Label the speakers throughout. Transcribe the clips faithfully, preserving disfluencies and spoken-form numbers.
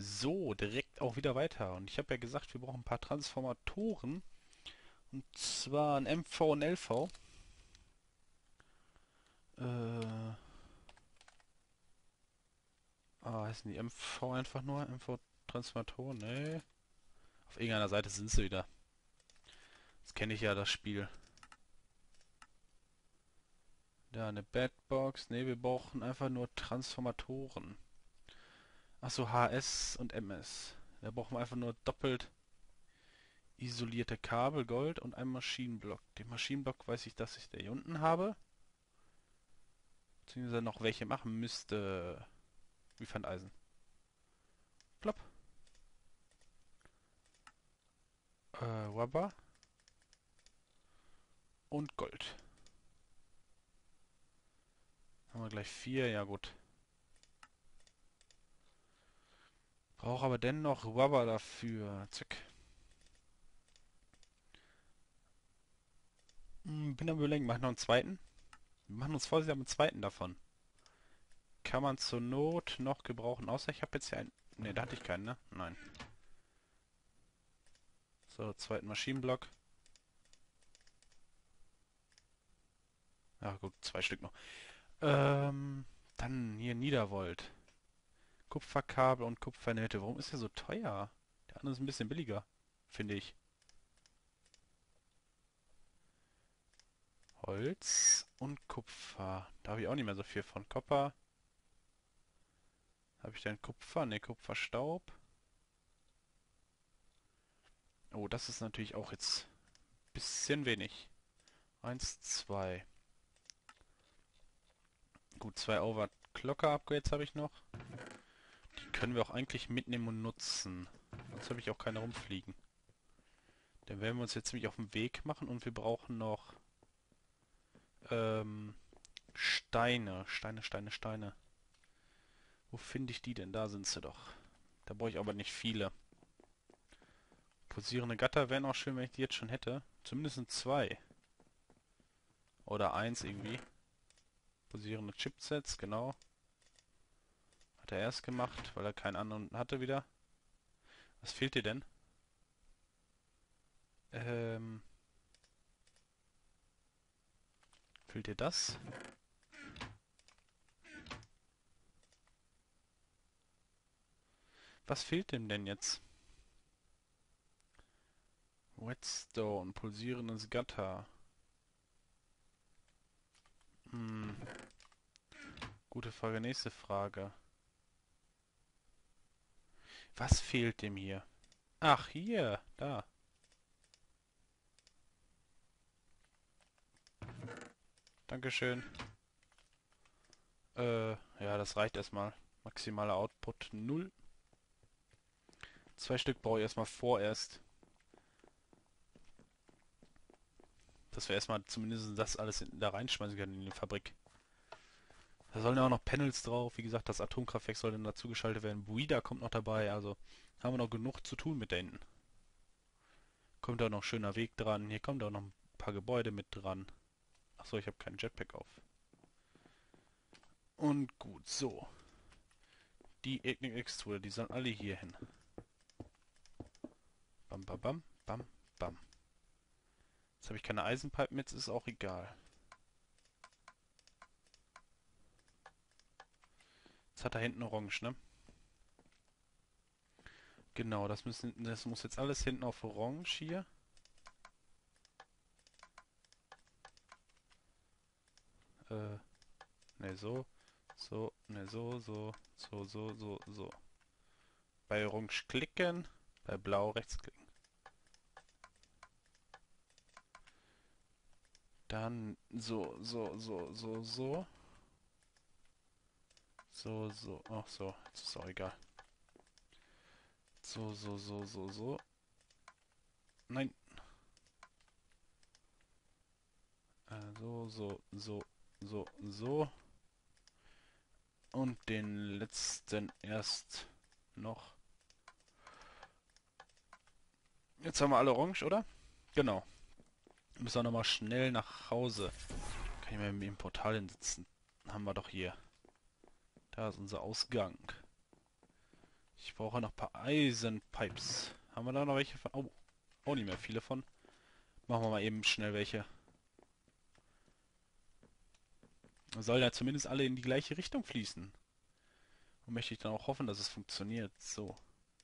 Speaker 1: So, direkt auch wieder weiter. Und ich habe ja gesagt, wir brauchen ein paar Transformatoren. Und zwar ein M V und L V. Äh, ah, heißen die M V einfach nur? M V-Transformatoren? Nee. Auf irgendeiner Seite sind sie wieder. Das kenne ich ja, das Spiel. Da eine Badbox. Nee, wir brauchen einfach nur Transformatoren. Achso, H S und M S. Da brauchen wir einfach nur doppelt isolierte Kabel, Gold und einen Maschinenblock. Den Maschinenblock weiß ich, dass ich da hier unten habe. Beziehungsweise noch welche machen müsste. Wie fand Eisen. Plopp. Äh, Rubber und Gold. Haben wir gleich vier, ja gut. Brauche aber dennoch Rubber dafür. Zack. Hm, bin am überlegen, machen wir noch einen zweiten? Wir machen uns vorsichtig einen zweiten davon. Kann man zur Not noch gebrauchen, außer ich habe jetzt hier einen. Ne, da hatte ich keinen, ne? Nein. So, zweiten Maschinenblock. Ja gut, zwei Stück noch. Ähm, dann hier Niedervolt. Kupferkabel und Kupfernähte. Warum ist der so teuer? Der andere ist ein bisschen billiger, finde ich. Holz und Kupfer. Da habe ich auch nicht mehr so viel von. Kopper. Habe ich denn Kupfer? Ne, Kupferstaub. Oh, das ist natürlich auch jetzt ein bisschen wenig. Eins, zwei. Gut, zwei Overclocker-Upgrades habe ich noch. Die können wir auch eigentlich mitnehmen und nutzen. Sonst habe ich auch keine rumfliegen. Dann werden wir uns jetzt nämlich auf den Weg machen und wir brauchen noch ähm, Steine. Steine, Steine, Steine. Wo finde ich die denn? Da sind sie doch. Da brauche ich aber nicht viele. Posierende Gatter wären auch schön, wenn ich die jetzt schon hätte. Zumindest zwei. Oder eins irgendwie. Posierende Chipsets, genau. Hat er erst gemacht, weil er keinen anderen hatte wieder. Was fehlt dir denn? Ähm, fehlt dir das? Was fehlt dem denn jetzt? Whetstone, pulsierendes Gatter. Hm, gute Frage, nächste Frage. Was fehlt dem hier? Ach, hier, da. Dankeschön. Äh, ja, das reicht erstmal. Maximaler Output null. Zwei Stück brauche ich erstmal vorerst. Dass wir erstmal zumindest das alles in, da reinschmeißen können in die Fabrik. Da sollen ja auch noch Panels drauf. Wie gesagt, das Atomkraftwerk soll dann dazu geschaltet werden. Buida kommt noch dabei. Also haben wir noch genug zu tun mit da hinten. Kommt auch noch ein schöner Weg dran. Hier kommt auch noch ein paar Gebäude mit dran. Achso, ich habe keinen Jetpack auf. Und gut, so. Die Ignik-Extruder, die sollen alle hier hin. Bam, bam, bam, bam, bam. Jetzt habe ich keine Eisenpipe mit, ist auch egal. Jetzt hat er hinten Orange, ne? Genau, das müssen, das muss jetzt alles hinten auf Orange hier. Äh, ne, so. So, ne, so, so, so, so, so, so. Bei Orange klicken, bei Blau rechtsklicken. Dann so, so, so, so, so. So, so. Ach so, jetzt ist auch egal. So, so, so, so, so. Nein. Äh, so, so, so, so, so. Und den letzten erst noch. Jetzt haben wir alle orange, oder? Genau. Müssen wir nochmal schnell nach Hause. Kann ich mal im Portal hinsitzen? Haben wir doch hier. Da ist unser Ausgang. Ich Ich brauche noch ein paar Eisenpipes. Haben wir da noch welche von? Oh, auch nicht mehr viele von. Machen wir mal eben schnell welche. Soll ja zumindest alle in die gleiche Richtung fließen. Und möchte ich dann auch hoffen, dass es funktioniert. So.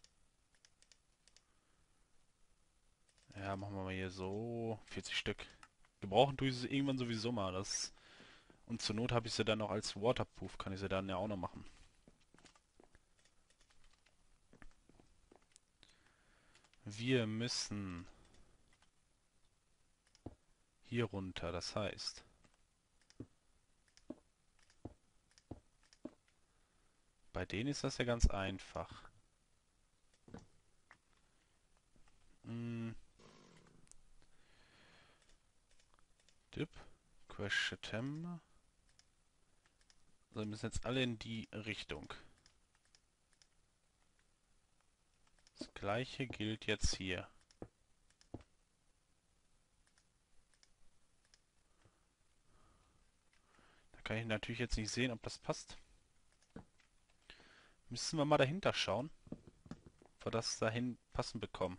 Speaker 1: Ja, machen wir mal hier so. vierzig Stück. Gebrauchen tue ich sie irgendwann sowieso mal. Das Und zur Not habe ich sie dann noch als Waterproof. Kann ich sie dann ja auch noch machen. Wir müssen hier runter. Das heißt... Bei denen ist das ja ganz einfach. Hm. Dip. Crash September. So, wir müssen jetzt alle in die Richtung. Das gleiche gilt jetzt hier. Da kann ich natürlich jetzt nicht sehen, ob das passt. Müssen wir mal dahinter schauen, ob wir das dahin passend bekommen.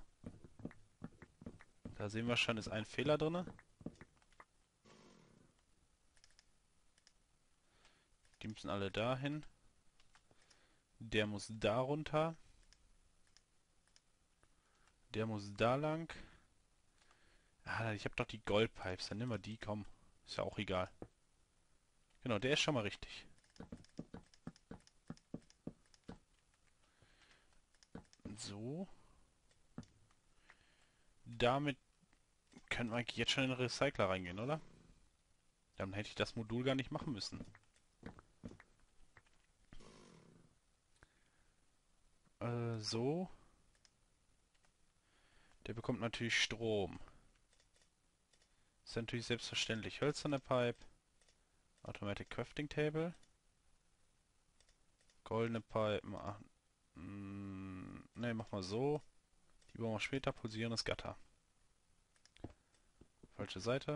Speaker 1: Da sehen wir schon, ist ein Fehler drin. Die müssen alle dahin. Der muss da runter. Der muss da lang. Ah, ich habe doch die Goldpipes. Dann nehmen wir die, komm. Ist ja auch egal. Genau, der ist schon mal richtig. So. Damit können wir eigentlich jetzt schon in den Recycler reingehen, oder? Dann hätte ich das Modul gar nicht machen müssen. Äh, so. Der bekommt natürlich Strom. Ist natürlich selbstverständlich. Hölzerne Pipe. Automatic Crafting Table. Goldene Pipe. Ach, mm, ne, mach mal so. Die brauchen wir später. Pulsierendes Gatter. Falsche Seite.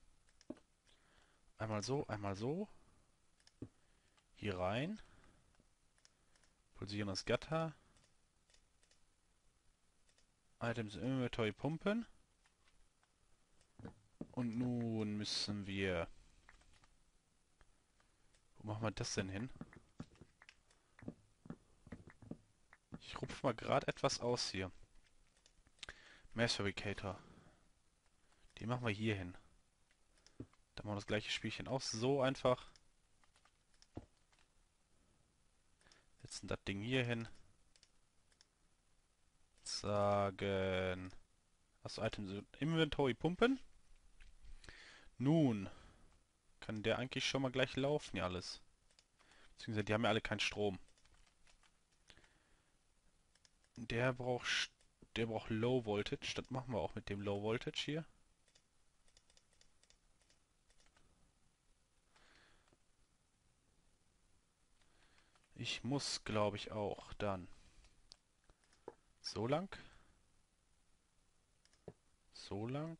Speaker 1: Einmal so, einmal so. Hier rein. Pulsierendes Gatter. Items im Inventory pumpen. Und nun müssen wir... Wo machen wir das denn hin? Ich rupfe mal gerade etwas aus hier. Mass Fabricator. Die machen wir hier hin. Dann machen wir das gleiche Spielchen auch so einfach. Setzen das Ding hier hin. Sagen... Achso, Items Inventory pumpen. Nun kann der eigentlich schon mal gleich laufen, ja alles. Beziehungsweise die haben ja alle keinen Strom. Der braucht der braucht Low Voltage. Das machen wir auch mit dem Low Voltage hier. Ich muss, glaube ich, auch dann so lang. So lang.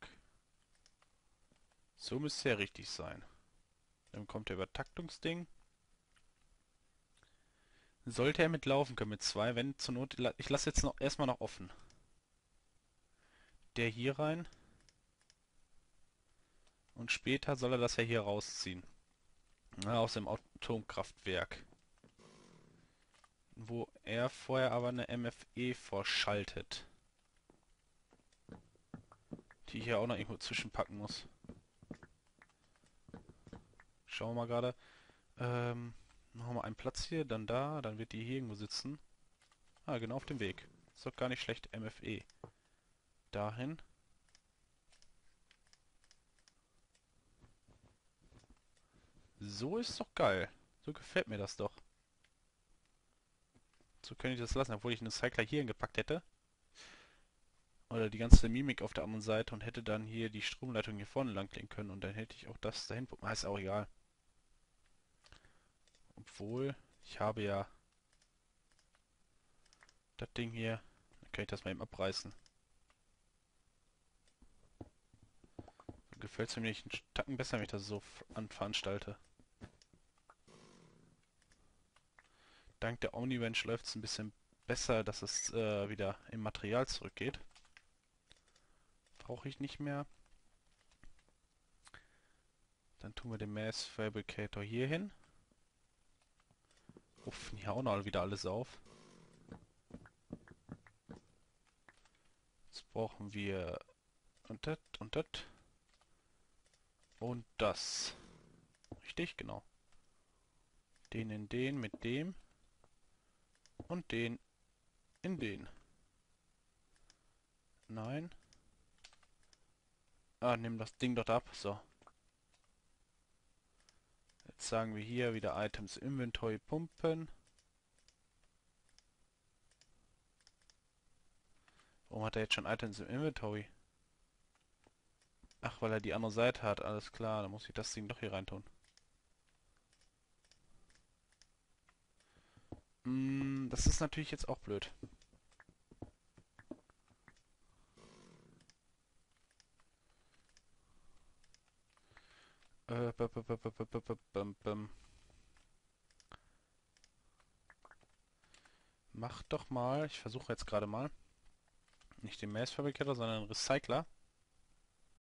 Speaker 1: So müsste er richtig sein. Dann kommt der Übertaktungsding. Sollte er mitlaufen können mit zwei, wenn zur Not... Ich lasse jetzt noch erstmal noch offen. Der hier rein. Und später soll er das ja hier rausziehen. Na, aus dem Atomkraftwerk. Wo er vorher aber eine M F E vorschaltet. Die ich hier auch noch irgendwo zwischenpacken muss. Schauen wir mal gerade. Ähm, machen wir einen Platz hier, dann da, dann wird die hier irgendwo sitzen. Ah, genau auf dem Weg. Ist doch gar nicht schlecht, M F E. Dahin. So ist doch geil. So gefällt mir das doch. So könnte ich das lassen, obwohl ich einen Cycler hier hingepackt hätte. Oder die ganze Mimik auf der anderen Seite und hätte dann hier die Stromleitung hier vorne langlegen können und dann hätte ich auch das dahin... Ah, ist auch egal. Obwohl, ich habe ja das Ding hier. Dann kann ich das mal eben abreißen. So gefällt es mir nicht einen Tacken besser, wenn ich das so anveranstalte. Dank der Omniwrench läuft es ein bisschen besser, dass es äh, wieder im Material zurückgeht. Brauche ich nicht mehr. Dann tun wir den Mass Fabricator hier hin. Rufen hier auch noch wieder alles auf. Jetzt brauchen wir und das und das und das. Richtig, genau. Den in den mit dem und den in den. Nein. Ah, nimm das Ding dort ab. So. Jetzt sagen wir hier wieder Items Inventory pumpen. Warum hat er jetzt schon Items im Inventory? Ach, weil er die andere Seite hat. Alles klar, dann muss ich das Ding doch hier reintun. Mm, das ist natürlich jetzt auch blöd. Äh, b -b -b -b -b -b -b -b Mach doch mal, ich versuche jetzt gerade mal, nicht den Mass Fabricator, sondern den Recycler.